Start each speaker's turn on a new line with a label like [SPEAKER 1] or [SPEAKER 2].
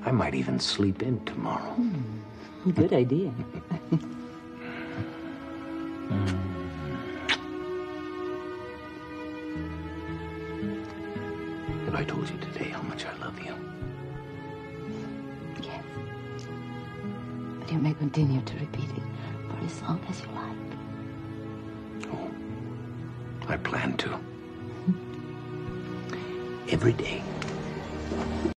[SPEAKER 1] I might even sleep in tomorrow.
[SPEAKER 2] Good idea.
[SPEAKER 1] Have I told you today how much I love you?
[SPEAKER 2] Yes. But you may continue to repeat it for as long as you like.
[SPEAKER 1] Oh, I plan to. Every day.